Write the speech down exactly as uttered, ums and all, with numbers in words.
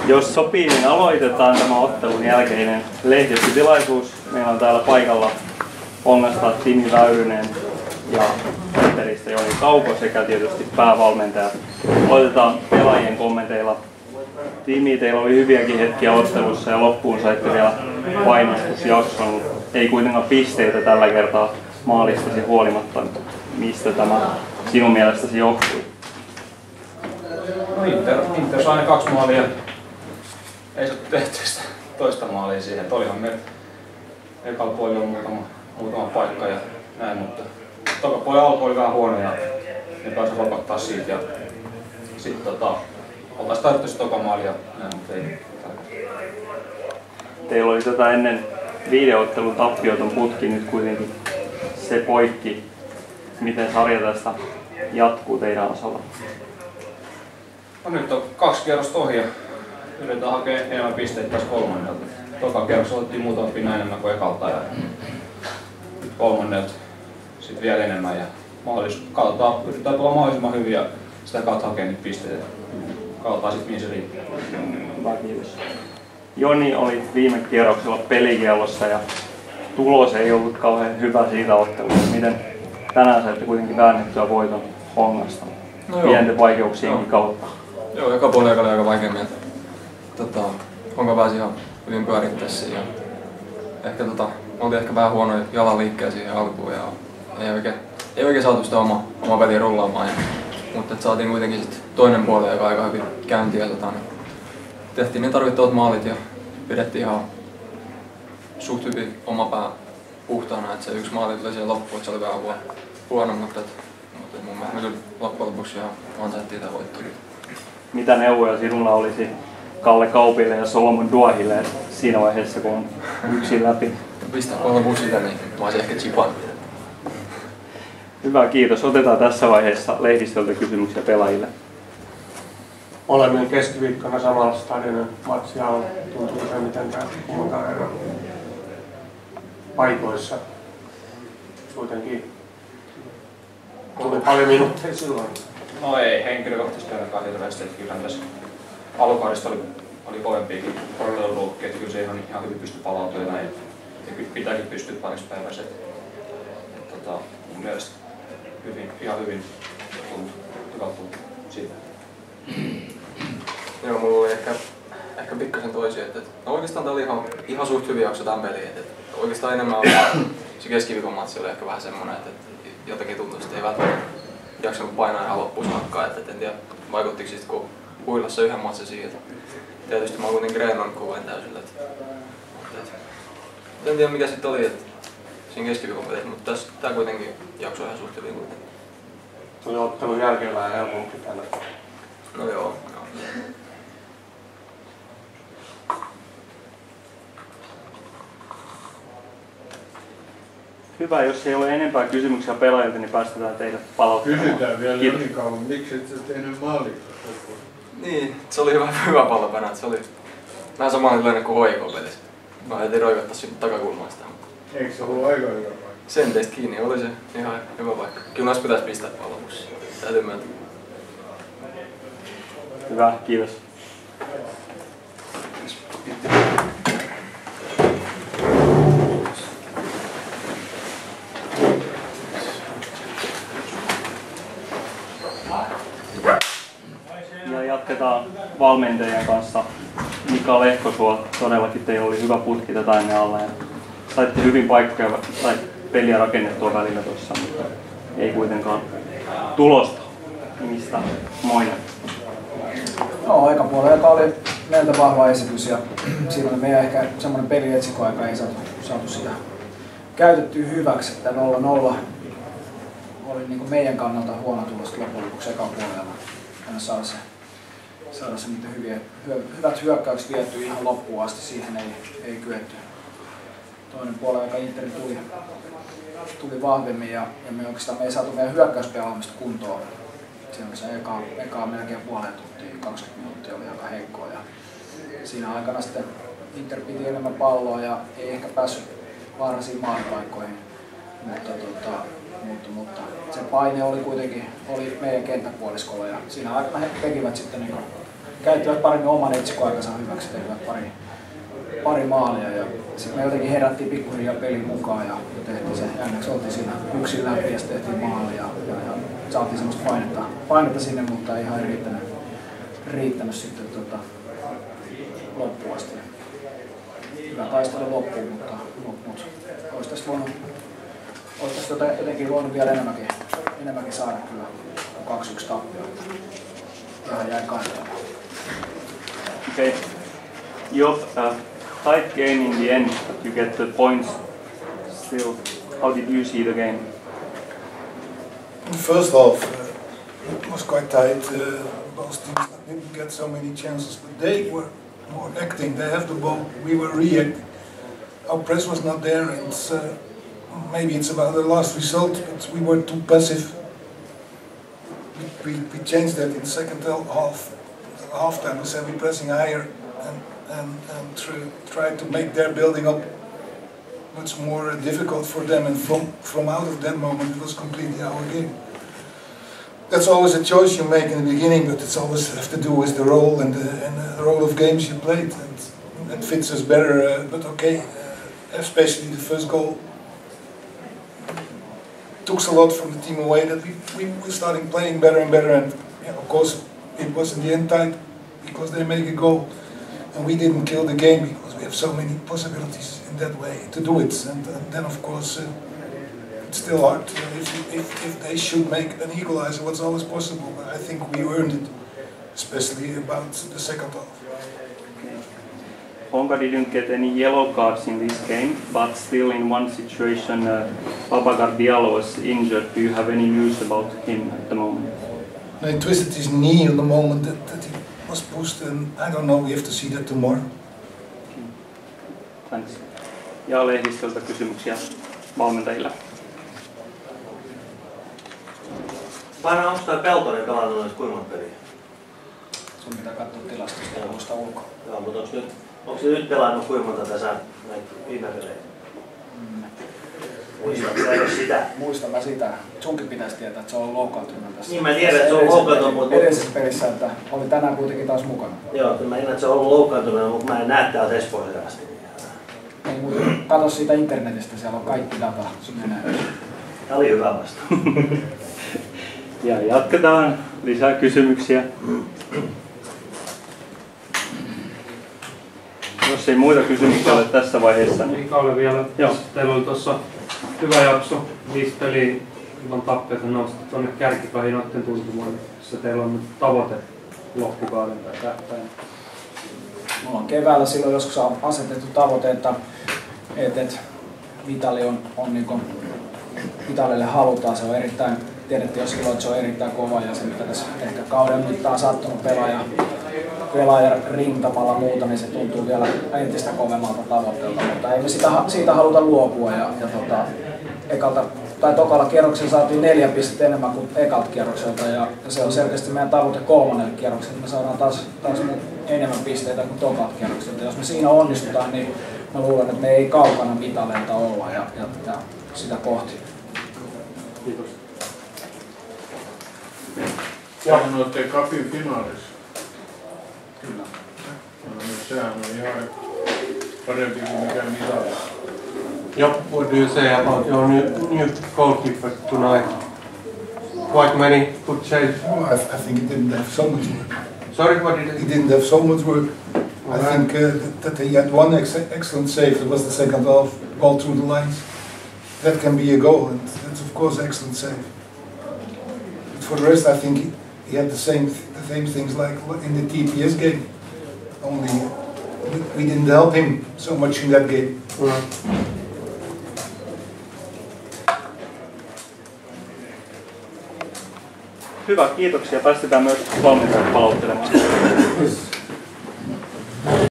Jos sopii, niin aloitetaan tämä ottelun jälkeinen lehdistötilaisuus. Meillä on täällä paikalla Hongasta Timi Väyrynen ja Interistä Joni Kauko sekä tietysti päävalmentaja. Aloitetaan pelaajien kommenteilla. Timi, teillä oli hyviäkin hetkiä ottelussa ja loppuun saitte vielä painostusjakson. Ei kuitenkaan pisteitä tällä kertaa maalistasi huolimatta. Mistä tämä sinun mielestäsi johtui? No Inter, Inter sai kaksi maalia. Ei saatu tehtyä sitä toista maalia siihen. Et olihan meillä ekalla puolella muutama, muutama paikka ja näin, mutta toka puolella alku oli vähän huono ja ne pääsi rokottaa siitä. Ja sitten tota, oltaisiin tarvittu se toka maali ja näin, mutta ei. Teillä oli tätä ennen viideottelun tappioton putki, nyt kuitenkin se poikki. Miten sarja tästä jatkuu teidän osalla? No nyt on kaksi kierrosta ohi ja yritetään hakea enemmän pisteitä tässä kolmannelta. Toka kierrossa otettiin muutama pinna enemmän kuin ekalta ja nyt kolmannelta sitten vielä enemmän ja mahdollisuus, katsotaan, yritetään tulla mahdollisimman hyvin ja sitä kautta hakea niitä pisteitä. Katsotaan sitten mihin se riittää. Hyvä, kiitos. Joni oli viime kierroksella pelikiellossa ja tulos ei ollut kauhean hyvä siitä ottelusta. Miten tänään saitte kuitenkin väännettyä voiton Hongasta? No pienten vaikeuksienkin kautta. Joo, joka puolella oli aika vaikea mieltä. Tota, Honka pääsi ihan hyvin pyörittää siihen. Ehkä tota, oltiin ehkä vähän huonoja jalaliikkeä siihen alkuun ja ei oikein, ei oikein saatu sitä oma, oma peliä rullaamaan. Ja, mutta et saatiin kuitenkin sit toinen puoli, joka aika hyvin käyntiin ja tota, niin tehtiin ne tarvittavat maalit ja pidettiin ihan suht hyvin oma pää puhtaana, että se yksi maali tuli siihen loppuun, että se oli vähän huono, huono mutta, et, mutta et mun mielestä me kyllä loppujen lopuksi ihan ansaittiin tämä voitto. Mitä neuvoja sinulla olisi Kalle Kaupille ja Solomon Duahille siinä vaiheessa, kun on yksin läpi? Pistää kolme busita, niin mä olisin ehkä chipan. Hyvä, kiitos. Otetaan tässä vaiheessa lehdistöltä kysymyksiä pelaajille. Olemme keskiviikkona samalla stadionin matsia on tuntuu se mitenkään monta ero paikoissa. Kuitenkin tuli paljon minuutteja silloin. No ei henkilökohtaisesti ainakaan hirveästi, että kyllä tässä alukaudesta oli, oli kovempiakin korkeudelluluokkia, että kyllä se ihan, ihan hyvin pystyi palautumaan ja näin. Ja kyllä pitääkin pystyä pariksi päivässä. Tota, mun mielestä hyvin, ihan hyvin tullut siitä. Joo, mulla oli ehkä, ehkä pikkasen toisia. Että, no oikeastaan tää oli ihan, ihan suht hyvin jakso tämän peliin. Että, että oikeastaan enemmän oli se keskiviikon matsi oli ehkä vähän semmonen, että, että jotenkin tuntui, että ei välttämättä jaksanut painaa ihan loppuun saakka. Että, että en tiedä vaikuttiko siitä, kun huilassa yhden matsin siitä. Tietysti mä oon kuitenkin reenannut kovin täysillä. Että, että, en tiedä mikä sitten oli että, siinä keskiviikon pelissä, mutta tässä, tää kuitenkin jakso ihan suht hyvin kuitenkin. Tuli ottelun jälkeen vähän helpompi tällä. No joo. joo. Hyvä, jos ei ole enempää kysymyksiä pelaajilta, niin päästetään teidät palauttamaan. Kysytään vielä Joni Kauan, miksi et sä tehnyt maalia? Niin, se oli hyvä, hyvä pallopänä. Se oli vähän samanlainen kuin H I K-pelissä. Mä heti roikottaa sinne takakulmaan sitä. Eikö se ollut aika hyvä paikka? Senteistä kiinni oli se ihan hyvä paikka. Kyllä noissa pitäisi pistää pallopussiin. Täytyy myöntää. Hyvä, kiitos. Ja jatketaan valmentajan kanssa. Mika Lehkosuo, todellakin teillä oli hyvä putki tätä ennen alla ja saitte hyvin paikkoja tai peliä rakennettua välillä tuossa, mutta ei kuitenkaan tulosta. Mistä moinen? No, aikapuolella, joka oli meiltä vahva esitys ja siinä oli meidän ehkä semmoinen pelietsikko, joka ei saatu, saatu sitä käytettyä hyväksi, että nolla nolla oli niin kuin meidän kannalta huono tulos loppujen lopuksi ekan puolella. Aina saada se, saada se niitä hyviä, hyö, hyvät hyökkäykset viettyä ihan loppuun asti, siihen ei, ei kyetty. Toinen puolella, joka Interi tuli, tuli vahvemmin ja, ja me oikeastaan me ei saatu meidän hyökkäyspelaamista kuntoon. Siellä se eka, eka melkein puoleen tuntia, kaksikymmentä minuuttia oli aika heikkoa ja siinä aikana sitten Inter piti enemmän palloa ja ei ehkä päässyt vaarallisiin maalipaikkoihin, mutta, tota, mutta, mutta se paine oli kuitenkin oli meidän kenttäpuoliskolla ja siinä aikana he tekivät sitten niin käyttivät paremmin oman etsikkoaikansa hyväksi, tekivät pari, pari maalia ja sitten me jotenkin herättiin pikkuhiljaa pelin mukaan ja tehtiin se, jänneksi oltiin siinä yksin läpi ja sitten tehtiin maalia ja, ja, ja saatiin semmoista painetta, painetta sinne, mutta ei ihan riittänyt, riittänyt sitten tota, loppuun asti. Hyvä taistelu loppuun, mutta, mutta, mutta olisi tästä voinut, olisi tästä jotenkin voinut vielä enemmänkin, enemmänkin saada kyllä kaksi yksi tappia. Ihan jäi kantamaan. Okay. Job, uh, tight game in the end, but you get the points still. How did you see the game? In the first half uh, it was quite tight. Uh, both teams didn't get so many chances, but they were more acting. They have the ball. We were reacting. Our press was not there, and uh, maybe it's about the last result, but we were too passive. We, we, we changed that in the second half. Half time we said we're pressing higher and and, and try, try to make their building up much more difficult for them. And from from out of that moment, it was completely our game. That's always a choice you make in the beginning, but it's always have to do with the role and the, and the role of games you played, and that fits us better. Uh, but okay, uh, especially the first goal took a lot from the team away. That we we were starting playing better and better, and yeah, of course it was in the end tight because they make a goal, and we didn't kill the game because we have so many possibilities in that way to do it. And, and then of course. Uh, It's still hard. Uh, if, if, if they should make an equalizer, what's always possible. But I think we earned it, especially about the second half. Okay. Honka didn't get any yellow cards in this game, but still in one situation, uh, Babacar Diallo was injured. Do you have any news about him at the moment? No, he twisted his knee on the moment that, that he was pushed, and I don't know. We have to see that tomorrow. Okay. Thanks. Ja lehdistöltä kysymyksiä valmentajille. Paina, onko toi Peltonen pelannut noista kuinka monta peliä? Sun pitää katsoa tilastosta ja muista ulkoa. Joo, mutta onko, nyt, onko se nyt pelannut kuinka monta tässä näitä viime pelejä? Mm. Muistatko sä edes sitä? Muistan mä sitä. Sunkin pitäisi tietää, että se on loukkaantunut tässä. Niin mä tiedän, että se on loukkaantunut, mutta... Edellisessä pelissä, että oli tänään kuitenkin taas mukana. Joo, kyllä mä tiedän, että se on ollut loukkaantunut, mutta mä en näe täältä Espooseen asti. Ei muuta. Kato siitä internetistä, siellä on kaikki data. Tää oli hyvä vasta. Ja jatketaan. Lisää kysymyksiä. Jos ei muita kysymyksiä ole tässä vaiheessa. Niin... Mikalle vielä. Joo. Teillä oli tuossa hyvä jakso. Viisi peliä ilman tappioita nousta tuonne kärkipahin noiden tuntumaan. Missä teillä on nyt tavoite loppukauden tai tähtäin? Mulla on keväällä silloin joskus asetettu tavoite, että et, et Vitali on, on niin kuin, Vitalille halutaan. Se on erittäin, tiedettiin jo silloin, että se on erittäin kova ja se mitä tässä ehkä kauden mittaan sattunut pelaaja, pelaaja rintamalla muuta, niin se tuntuu vielä entistä kovemmalta tavoitteelta, mutta ei me sitä, siitä haluta luopua. Ja, ja tota, ekalta, tai tokalla kierroksella saatiin neljä pistettä enemmän kuin ekalta kierrokselta ja, ja se on selkeästi meidän tavoite kolmannelle kierrokselle, me saadaan taas, taas enemmän pisteitä kuin tokalta kierrokselta. Jos me siinä onnistutaan, niin mä luulen, että me ei kaukana Vitaleilta olla ja, ja, ja sitä kohti. Kiitos. Sehän olette cupin finaalissa. Kyllä. No, sehän on ihan parempi kuin mikään mitali. Yep, what do you say about your new, new goalkeeper tonight? Quite many good saves. Oh, I, I think he didn't have so much work. Sorry, what did He he didn't have so much work. I Alright. think uh, that, that he had one ex excellent save. It was the second half, ball through the lines. That can be a goal, and that's of course excellent save. But for the rest, I think he, he had the same the same things like in the T P S game. Only we, we didn't help him so much in that game. Mm. Hyvä, kiitoksia. Päästetään myös valmentajat palauttelemaan.